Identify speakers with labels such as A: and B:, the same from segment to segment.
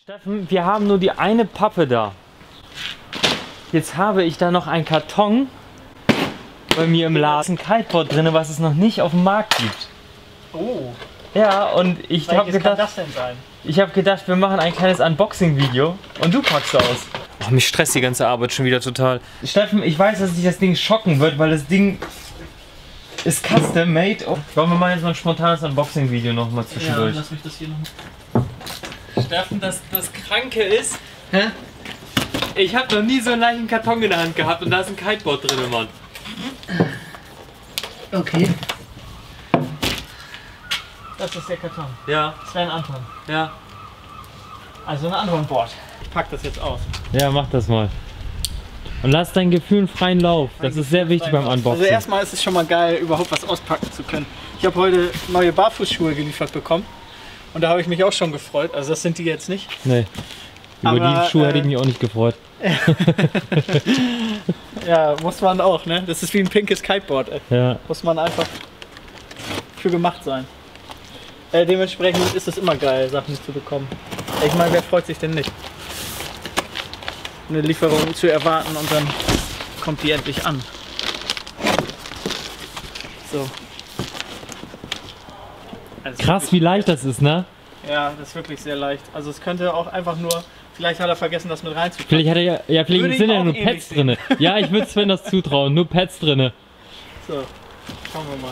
A: Steffen, wir haben nur die eine Pappe da. Jetzt habe ich da noch einen Karton bei mir im Laden, ein Kiteboard drin, was es noch nicht auf dem Markt gibt.
B: Oh.
A: Ja, und ich habe gedacht,
B: kann das denn sein?
A: ich habe gedacht, wir machen ein kleines Unboxing-Video und du packst aus. Oh, mich stresst die ganze Arbeit schon wieder total. Steffen, ich weiß, dass dich das Ding schocken wird, weil das Ding ist custom made. Oh, wollen wir mal jetzt mal ein spontanes Unboxing-Video noch mal zwischendurch?
B: Ja, lass mich das hier noch.
A: Steffen, das Kranke ist, ich habe noch nie so einen leichten Karton in der Hand gehabt und da ist ein Kiteboard drin, Mann.
B: Okay. Das ist der Karton.
A: Ja,
B: Sven Anton.
A: ja.
B: Also ein Anton-Board. Ich pack das jetzt aus.
A: Ja, mach das mal. Und lass deinen Gefühlen freien Lauf. Das ist sehr wichtig beim Unboxing.
B: Also erstmal ist es schon mal geil, überhaupt was auspacken zu können. Ich habe heute neue Barfußschuhe geliefert bekommen. Und da habe ich mich auch schon gefreut. Also das sind die jetzt nicht.
A: Nee. Über
B: Aber,
A: die Schuhe hätte ich mich auch nicht gefreut.
B: Ja, muss man auch, ne? Das ist wie ein pinkes Kiteboard, ey.
A: Ja.
B: Muss man einfach für gemacht sein. Dementsprechend ist es immer geil, Sachen zu bekommen. Ich meine, wer freut sich denn nicht? Eine Lieferung zu erwarten und dann kommt die endlich an. So. Also
A: Krass, wie leicht das ist, ne?
B: Ja, das ist wirklich sehr leicht. Also es könnte auch einfach nur, vielleicht hat er vergessen, das mit reinzupacken.
A: Vielleicht hat er ja, vielleicht
B: Würde
A: sind
B: ich
A: ja
B: auch
A: nur
B: ähnlich
A: Pads drinne. Ja, ich würde Sven das zutrauen, nur Pads drinne.
B: So, schauen wir mal.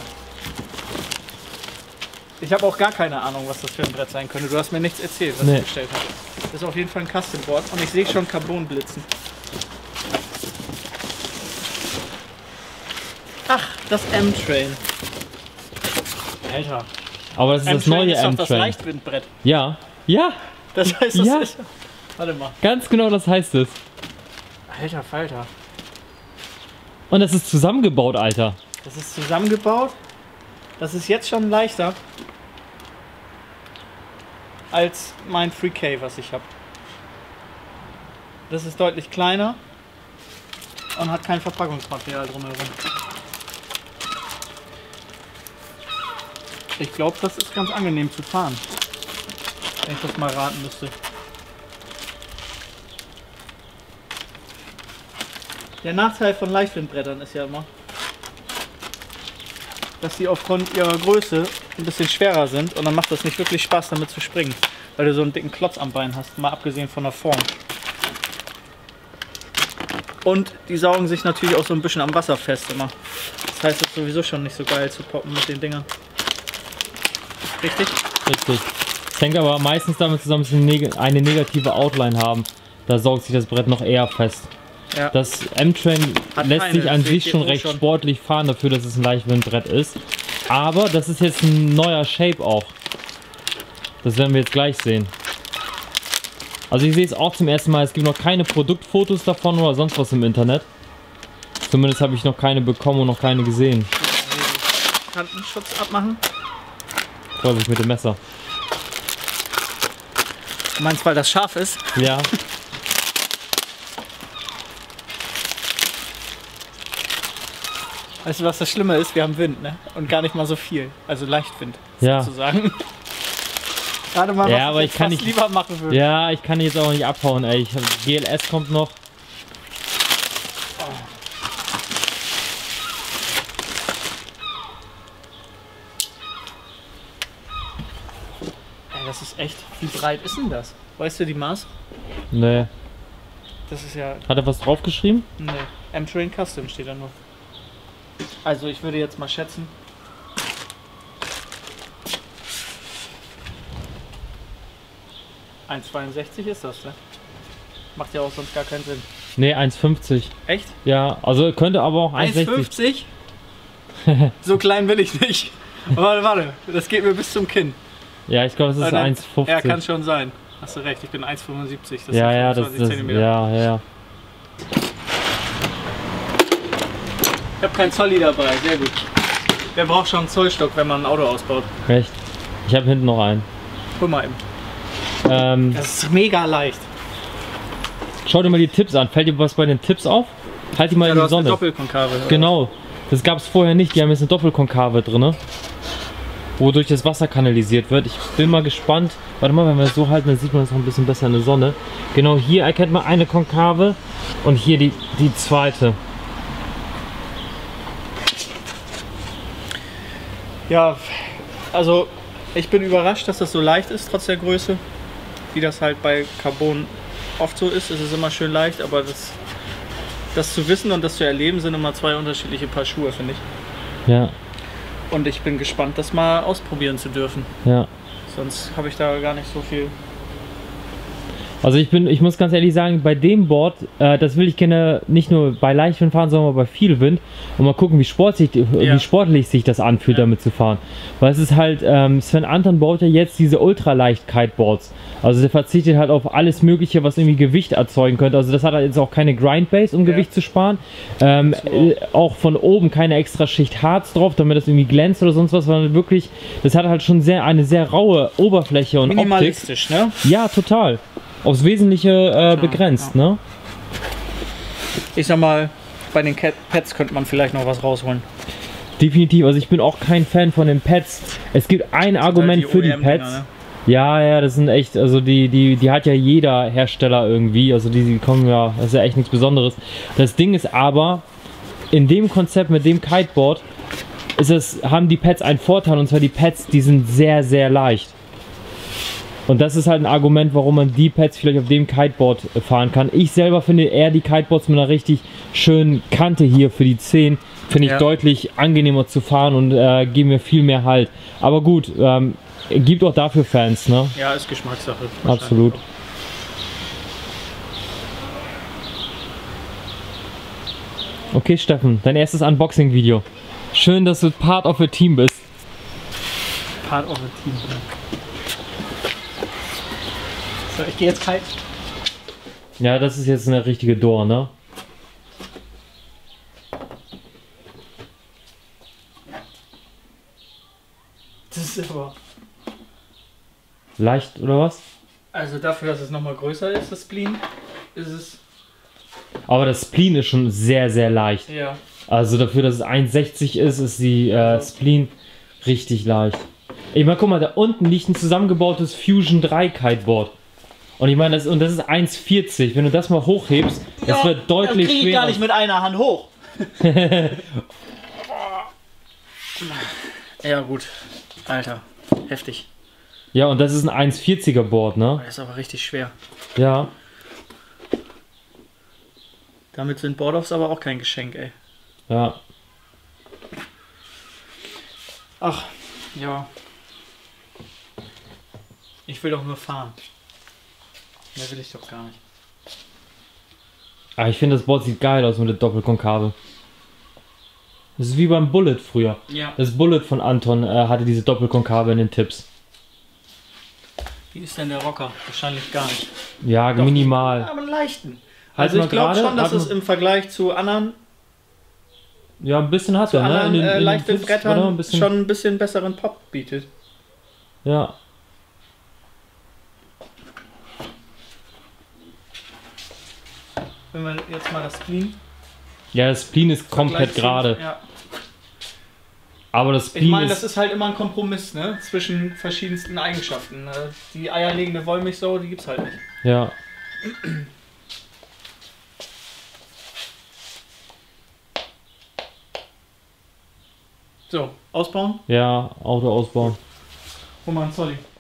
B: Ich habe auch gar keine Ahnung, was das für ein Brett sein könnte. Du hast mir nichts erzählt, was
A: Nee.
B: du bestellt hast. Das ist auf jeden Fall ein Custom-Board und ich sehe schon Carbon-Blitzen. Ach, das M-Train. Alter.
A: Aber das ist das neue
B: ist doch das
A: M-Train.
B: Leichtwindbrett.
A: Ja. Ja,
B: Das heißt, das
A: Ja.
B: ist... Warte mal.
A: ganz genau das heißt es.
B: Alter Falter.
A: Und das ist zusammengebaut, Alter.
B: Das ist zusammengebaut. Das ist jetzt schon leichter als mein 3K, was ich habe. Das ist deutlich kleiner und hat kein Verpackungsmaterial drumherum. Ich glaube, das ist ganz angenehm zu fahren, wenn ich das mal raten müsste. Der Nachteil von Leichtwindbrettern ist ja immer, dass sie aufgrund ihrer Größe ein bisschen schwerer sind und dann macht das nicht wirklich Spaß damit zu springen, weil du so einen dicken Klotz am Bein hast, mal abgesehen von der Form. Und die saugen sich natürlich auch so ein bisschen am Wasser fest immer. Das heißt, es ist sowieso schon nicht so geil zu poppen mit den Dingern. Richtig?
A: Richtig. Das hängt aber meistens damit zusammen, dass sie eine negative Outline haben. Da saugt sich das Brett noch eher fest.
B: Ja.
A: Das M-Train
B: Hat
A: lässt
B: keine,
A: sich an
B: das
A: sich
B: seht
A: schon
B: ihr
A: recht
B: schon.
A: sportlich fahren, dafür, dass es ein Leichtwindbrett ist. Aber das ist jetzt ein neuer Shape auch. Das werden wir jetzt gleich sehen. Also ich sehe es auch zum ersten Mal. Es gibt noch keine Produktfotos davon oder sonst was im Internet. Zumindest habe ich noch keine bekommen und noch keine gesehen.
B: Kantenschutz abmachen.
A: Vorsicht mit dem Messer.
B: Du meinst, weil das scharf ist?
A: Ja.
B: Weißt du, was das Schlimme ist? Wir haben Wind, ne? Und gar nicht mal so viel. Also Leichtwind,
A: Ja.
B: sozusagen. Gerade mal,
A: Ja,
B: was
A: aber
B: ich
A: ich kann
B: fast
A: nicht-
B: lieber machen würde.
A: Ja, ich kann jetzt auch nicht abhauen, ey. GLS kommt noch.
B: Ey, das ist echt... Wie breit ist denn das? Weißt du die Maß?
A: Nee.
B: Das ist ja...
A: Hat er was draufgeschrieben?
B: Ne, M-Train Custom steht da nur. Also ich würde jetzt mal schätzen... ...1,62 ist das, ne? Macht ja auch sonst gar keinen Sinn.
A: Nee, 1,50.
B: Echt?
A: Ja, also könnte aber auch 1,60.
B: 1,50? So klein will ich nicht. Warte, das geht mir bis zum Kinn.
A: Ja, ich glaube, es ist
B: Warte,
A: 1,50.
B: Ja, kann schon sein. Hast du recht, ich bin 1,75. Das
A: Ja,
B: sind
A: ja, das
B: 25
A: ist.
B: Zentimeter.
A: Ja.
B: Ich habe keinen Zolli dabei, sehr gut. Wer braucht schon einen Zollstock, wenn man ein Auto ausbaut?
A: Recht. Ich habe hinten noch einen.
B: Guck mal eben. Das ist mega leicht.
A: Schau dir mal die Tipps an. Fällt dir was bei den Tipps auf? Halt die mal
B: Ja,
A: in
B: du
A: die
B: hast eine
A: Sonne.
B: Doppelkonkave. oder?
A: Genau. Das gab es vorher nicht. Die haben jetzt eine Doppelkonkave drin. wodurch das Wasser kanalisiert wird. Ich bin mal gespannt. Warte mal, wenn wir das so halten, dann sieht man es noch ein bisschen besser in der Sonne. Genau hier erkennt man eine Konkave und hier die zweite.
B: Ja, also ich bin überrascht, dass das so leicht ist, trotz der Größe. Wie das halt bei Carbon oft so ist. Es ist immer schön leicht, aber das zu wissen und das zu erleben, sind immer zwei unterschiedliche Paar Schuhe, finde ich.
A: Ja.
B: Und ich bin gespannt, das mal ausprobieren zu dürfen.
A: Ja.
B: Sonst habe ich da gar nicht so viel.
A: Also ich muss ganz ehrlich sagen, bei dem Board, das will ich gerne nicht nur bei Leichtwind fahren, sondern auch bei viel Wind und mal gucken, wie sportlich sich das anfühlt, damit zu fahren. Weil es ist halt, Sven Anton baut ja jetzt diese Ultraleicht-Kiteboards. Also der verzichtet halt auf alles Mögliche, was irgendwie Gewicht erzeugen könnte. Also das hat halt jetzt auch keine Grindbase, um Gewicht zu sparen. Auch von oben keine extra Schicht Harz drauf, damit das irgendwie glänzt oder sonst was, sondern wirklich, das hat halt schon eine sehr raue Oberfläche und
B: minimalistisch,
A: Optik.
B: Ne?
A: Ja, total. Aufs Wesentliche begrenzt, ne?
B: Ich sag mal, bei den Pads könnte man vielleicht noch was rausholen.
A: Definitiv, also ich bin auch kein Fan von den Pads. Es gibt ein Argument für die Pads. Ne? Ja, das sind echt, also die hat ja jeder Hersteller irgendwie, also die kommen ja, das ist ja echt nichts Besonderes. Das Ding ist aber, in dem Konzept mit dem Kiteboard haben die Pads einen Vorteil, und zwar die Pads, die sind sehr, sehr leicht. Und das ist halt ein Argument, warum man die Pads vielleicht auf dem Kiteboard fahren kann. Ich selber finde eher die Kiteboards mit einer richtig schönen Kante hier für die Zehen, finde ich deutlich angenehmer zu fahren und geben mir viel mehr Halt. Aber gut, gibt auch dafür Fans, ne?
B: Ja, ist Geschmackssache.
A: Absolut. Okay, Steffen, dein erstes Unboxing-Video. Schön, dass du Part of the Team bist.
B: Part of the Team, ja. So, ich gehe jetzt kalt.
A: Ja, das ist jetzt eine richtige Door, ne?
B: Das ist aber...
A: Leicht, oder was?
B: Also dafür, dass es nochmal größer ist, das Spleen, ist es...
A: Aber das Spleen ist schon sehr, sehr leicht.
B: Ja.
A: Also dafür, dass es 1,60 ist die Spleen richtig leicht. Ich meine, guck mal, da unten liegt ein zusammengebautes Fusion 3 Kiteboard. Und ich meine, das ist 1,40. Wenn du das mal hochhebst, das wird deutlich schwerer.
B: Ich gar nicht mit einer Hand hoch. Ja gut, Alter, heftig.
A: Ja, und das ist ein 1,40er Board, ne?
B: Das ist aber richtig schwer.
A: Ja.
B: Damit sind Board-Offs aber auch kein Geschenk, ey.
A: Ja.
B: Ach, ja. Ich will doch nur fahren. Mehr will ich doch gar nicht.
A: Aber ich finde, das Board sieht geil aus mit der Doppelkonkave. Das ist wie beim Bullet früher.
B: Ja.
A: Das Bullet von Anton hatte diese Doppelkonkave in den Tipps.
B: Wie ist denn der Rocker? Wahrscheinlich gar nicht.
A: Ja, doch, minimal.
B: Aber einen leichten.
A: Halt
B: also ich glaube schon, dass es im Vergleich zu anderen...
A: Ja, ein bisschen hat er,
B: ne? In den leichten
A: Tipps,
B: Brettern schon ein bisschen besseren Pop bietet.
A: Ja.
B: Wenn wir jetzt mal das Spleen...
A: Ja, das Spleen ist komplett gerade.
B: Ja.
A: Aber das Spleen,
B: ich meine, das ist halt immer ein Kompromiss, ne? Zwischen verschiedensten Eigenschaften. Die eierlegende Wollmilchsau, die gibt's halt nicht.
A: Ja.
B: So, ausbauen?
A: Ja, Auto ausbauen.
B: Hol mal einen Zolli.